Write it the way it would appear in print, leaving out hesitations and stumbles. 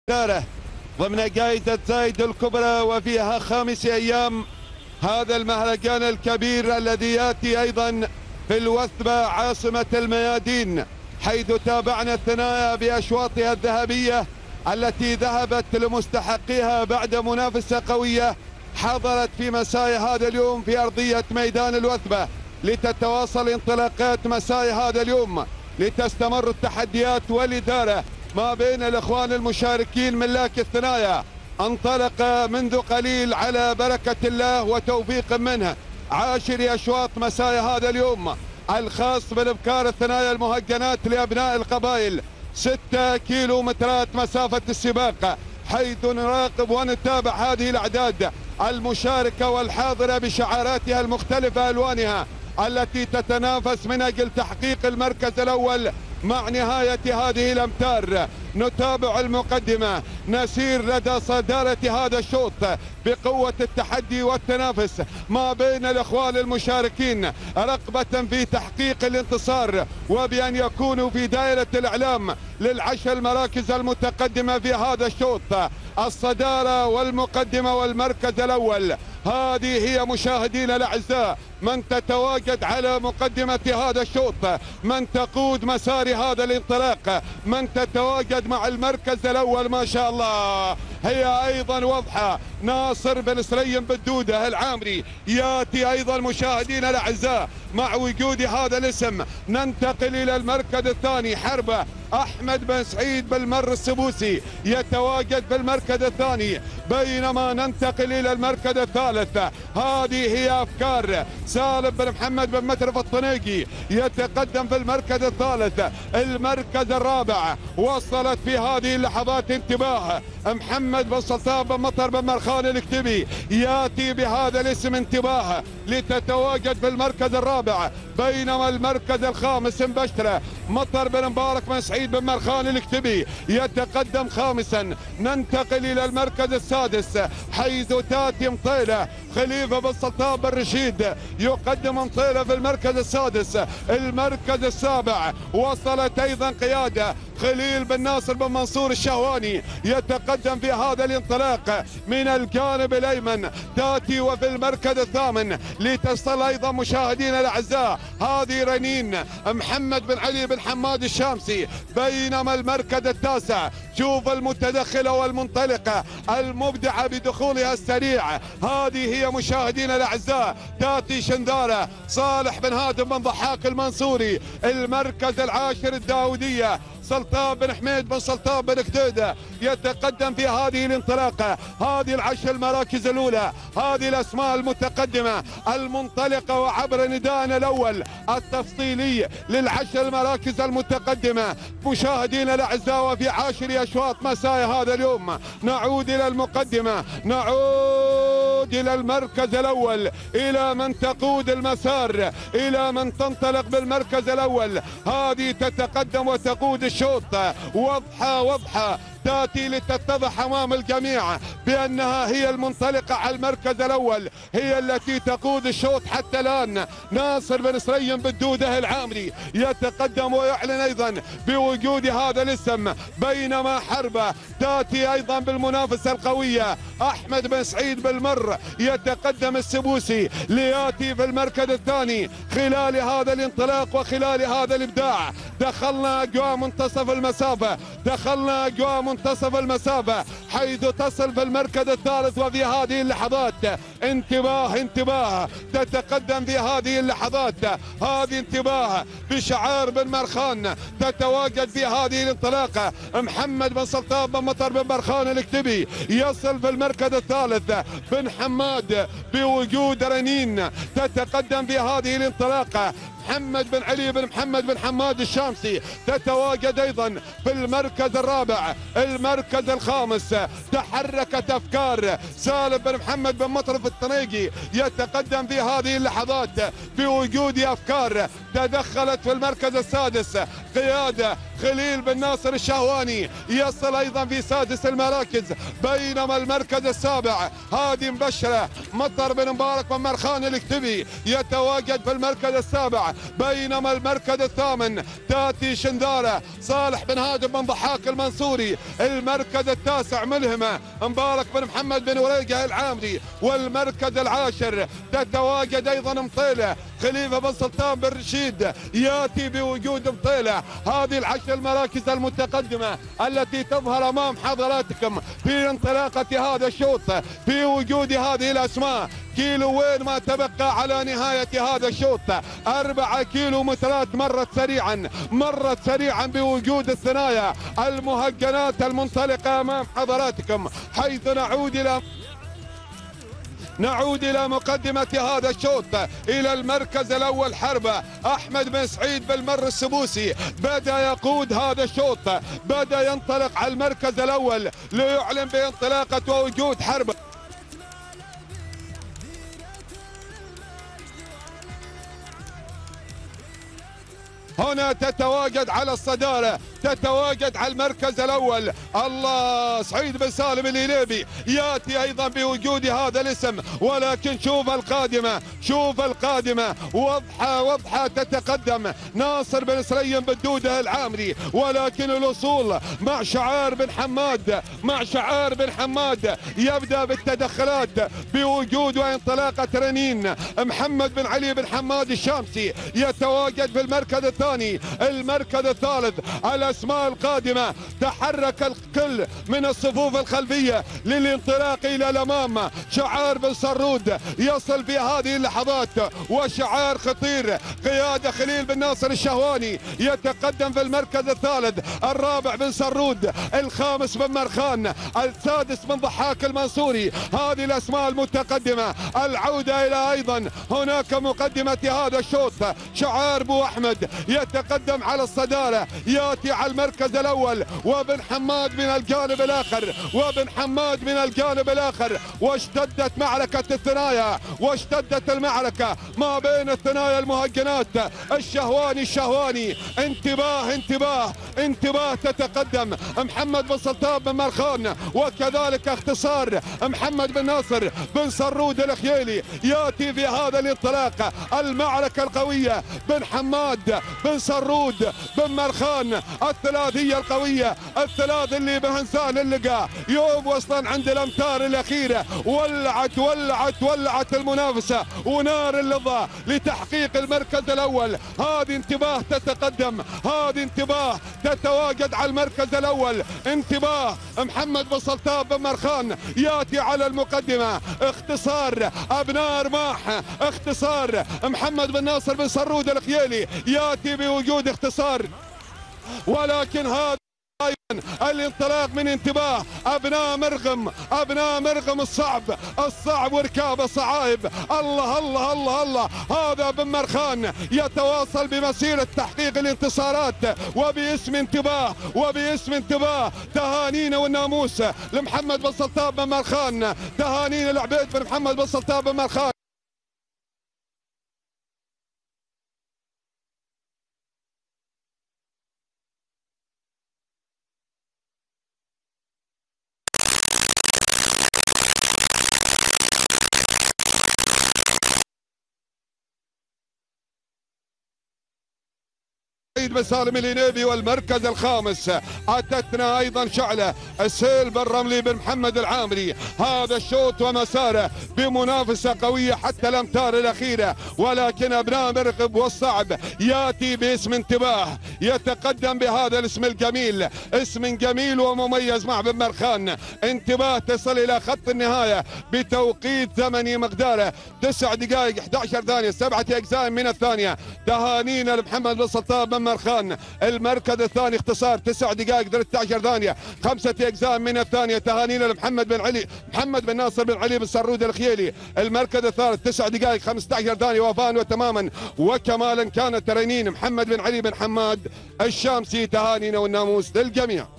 داره ضمن جائزة زايد الكبرى، وفيها 5 أيام هذا المهرجان الكبير الذي يأتي أيضا في الوثبة عاصمة الميادين، حيث تابعنا الثنايا بأشواطها الذهبية التي ذهبت لمستحقيها بعد منافسة قوية حضرت في مساء هذا اليوم في أرضية ميدان الوثبة لتتواصل انطلاقات مساء هذا اليوم، لتستمر التحديات والإدارة ما بين الإخوان المشاركين ملاك الثنايا. انطلق منذ قليل على بركة الله وتوفيق منه 10 أشواط مساء هذا اليوم الخاص بالابكار الثنايا المهجنات لأبناء القبائل، 6 كيلومترات مسافة السباق، حيث نراقب ونتابع هذه الأعداد المشاركة والحاضرة بشعاراتها المختلفة ألوانها التي تتنافس من أجل تحقيق المركز الأول مع نهاية هذه الأمتار. نتابع المقدمة، نسير لدى صدارة هذا الشوط بقوة التحدي والتنافس ما بين الإخوان المشاركين، رغبة في تحقيق الانتصار وبأن يكونوا في دائرة الإعلام لل10 المراكز المتقدمة في هذا الشوط. الصدارة والمقدمة والمركز الأول، هذه هي مشاهدينا الأعزاء من تتواجد على مقدمة هذا الشوط، من تقود مسار هذا الانطلاق، من تتواجد مع المركز الأول ما شاء الله. هي أيضا واضحة، ناصر بن سليم بالدودة العامري يأتي أيضا مشاهدينا الأعزاء مع وجود هذا الاسم. ننتقل إلى المركز الثاني، حربة أحمد بن سعيد بالمر السبوسي يتواجد في المركز الثاني، بينما ننتقل إلى المركز الثالث. هذه هي أفكار سالم بن محمد بن مترف الطنيقي يتقدم في المركز الثالث. المركز الرابع وصلت في هذه اللحظات انتباه محمد بن سلطان بن مطر بن مرخان الكتبي، ياتي بهذا الاسم انتباه لتتواجد في المركز الرابع، بينما المركز الخامس مبشرة مطر بن مبارك بن سعيد بن مرخان الكتبي يتقدم خامسا. ننتقل الى المركز السادس حيث تاتي مطيلة خليفة بن سلطان بن رشيد يقدم مطيلة في المركز السادس. المركز السابع وصلت ايضا قيادة خليل بن ناصر بن منصور الشهواني يتقدم في هذا الانطلاق من الجانب الايمن. تاتي وفي المركز الثامن لتصل ايضا مشاهدينا الاعزاء هذه رنين محمد بن علي بن حماد الشامسي، بينما المركز التاسع شوف المتدخله والمنطلقه المبدعه بدخولها السريع، هذه هي مشاهدينا الاعزاء تاتي شنداره صالح بن هادم بن ضحاك المنصوري. المركز العاشر الداوديه سلطان بن حميد بن سلطان بن كديدة يتقدم في هذه الانطلاقة. هذه ال10 المراكز الأولى، هذه الأسماء المتقدمة المنطلقة، وعبر نداءنا الأول التفصيلي لل10 المراكز المتقدمة مشاهدينا الأعزاء. وفي 10 أشواط مساء هذا اليوم نعود إلى المقدمة، نعود إلى المركز الأول، إلى من تقود المسار، إلى من تنطلق بالمركز الأول. هذه تتقدم وتقود الشوط واضحة تأتي لتتضح أمام الجميع بأنها هي المنطلقة على المركز الأول، هي التي تقود الشوط حتى الآن. ناصر بن سليم بالدودة العامري يتقدم ويعلن أيضا بوجود هذا الاسم، بينما حربة تأتي أيضا بالمنافسة القوية. أحمد بن سعيد بالمر يتقدم السبوسي ليأتي في المركز الثاني. خلال هذا الانطلاق وخلال هذا الإبداع دخلنا أجواء منتصف المسافة، دخلنا أجواء منتصف المسافة حيث تصل في المركز الثالث. وفي هذه اللحظات انتباه تتقدم في هذه اللحظات، هذه انتباه بشعار بن مرخان تتواجد في هذه الانطلاقة. محمد بن سلطان بن مطر بن مرخان الكتبي يصل في المركز الثالث. بن حماد بوجود رنين تتقدم في هذه الانطلاقة. محمد بن علي بن محمد بن حماد الشامسي تتواجد ايضا في المركز الرابع. المركز الخامس تحركت افكار سالم بن محمد بن مطرف الطنيقي يتقدم في هذه اللحظات بوجود افكار. تدخلت في المركز السادس قياده خليل بن ناصر الشهواني يصل أيضا في سادس المراكز، بينما المركز السابع هادي مبشرة مطر بن مبارك بن مرخان الكتبي يتواجد في المركز السابع، بينما المركز الثامن تاتي شندارة صالح بن هادم بن ضحاك المنصوري، المركز التاسع ملهمة مبارك بن محمد بن وريقة العامري، والمركز العاشر تتواجد أيضا مطيلة خليفة بن سلطان بن رشيد ياتي بوجود مطيلة. هذه العشر المراكز المتقدمة التي تظهر أمام حضراتكم في انطلاقة هذا الشوط في وجود هذه الأسماء. كيلو وين ما تبقى على نهاية هذا الشوط، 4 كيلومترات مرت سريعا بوجود الثنايا المهجنات المنطلقة أمام حضراتكم، حيث نعود إلى مقدمة هذا الشوط. إلى المركز الأول حربة أحمد بن سعيد بالمر السبوسي بدأ يقود هذا الشوط، بدأ ينطلق على المركز الأول ليعلن بانطلاقة ووجود حربة. هنا تتواجد على الصدارة، تتواجد على المركز الأول الله سعيد بن سالم الإليبي يأتي أيضا بوجود هذا الاسم، ولكن شوف القادمة وضحة تتقدم ناصر بن سليم بالدودة العامري، ولكن الوصول مع شعار بن حماد يبدأ بالتدخلات بوجود وانطلاقة رنين محمد بن علي بن حماد الشامسي يتواجد في المركز الثاني. المركز الثالث الأسماء القادمة تحرك الكل من الصفوف الخلفية للانطلاق إلى الأمام. شعار بن سرود يصل في هذه اللحظات وشعار خطير، قيادة خليل بن ناصر الشهواني يتقدم في المركز الثالث، الرابع بن سرود، الخامس بن مرخان، السادس بن ضحاك المنصوري. هذه الأسماء المتقدمة. العودة إلى أيضا هناك مقدمة هذا الشوط، شعار بو أحمد يتقدم على الصدارة، ياتي على المركز الأول وبن حماد من الجانب الآخر. واشتدت معركة الثنايا، واشتدت المعركة ما بين الثنايا المهجنات الشهواني. انتباه تتقدم محمد بن سلطان بن مرخان، وكذلك اختصار محمد بن ناصر بن سرود الخيالي ياتي في هذا الانطلاق. المعركة القوية بن حماد بن سرود بن مرخان، الثلاثية القوية، الثلاث اللي بهنسان اللقاء يوم وصلا عند الأمتار الأخيرة ولعت المنافسة ونار اللظى لتحقيق المركز الأول. هذه انتباه تتقدم، هذه انتباه تتواجد على المركز الأول. انتباه محمد بن سلطان بن مرخان ياتي على المقدمة، اختصار أبناء رماح، اختصار محمد بن ناصر بن سرود الخيالي ياتي بوجود اختصار، ولكن هذا أيضا الانطلاق من انتباه أبناء مرغم الصعب وركاب الصعايب. الله هذا بن مرخان يتواصل بمسيرة تحقيق الانتصارات وباسم انتباه تهانينا والناموس لمحمد بن سلطان بن مرخان، تهانينا العبيد بن محمد بن سلطان بن مرخان. بن سالم الإنيبي. والمركز الخامس أتتنا أيضا شعلة السيل بن رملي بن محمد العامري. هذا الشوط ومساره بمنافسة قوية حتى الأمتار الأخيرة، ولكن أبناء مرغب والصعب يأتي باسم انتباه، يتقدم بهذا الاسم الجميل، اسم جميل ومميز مع بن مرخان. انتباه تصل إلى خط النهاية بتوقيت زمني مقداره 9 دقائق 11 ثانية 7 أجزاء من الثانية. تهانينا لمحمد بن سلطان بن مرخان. المركز الثاني اختصار 9 دقائق 13 ثانية 5 أجزاء من الثانية. تهانينا لمحمد بن ناصر بن علي بن سرود الخيالي. المركز الثالث 9 دقائق 15 ثانية وفاء وتماما وكمالا كانت ترينين محمد بن علي بن حماد الشامسي. تهانينا والناموس للجميع.